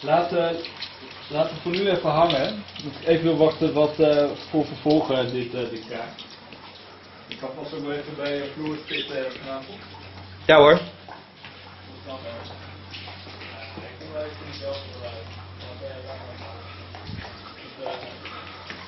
Laten we voor nu even hangen. Even wachten wat voor vervolgen dit krijgt. Ik ga vast ook even bij Floris vanavond. Ja hoor. Ik kom wel even zelf eruit.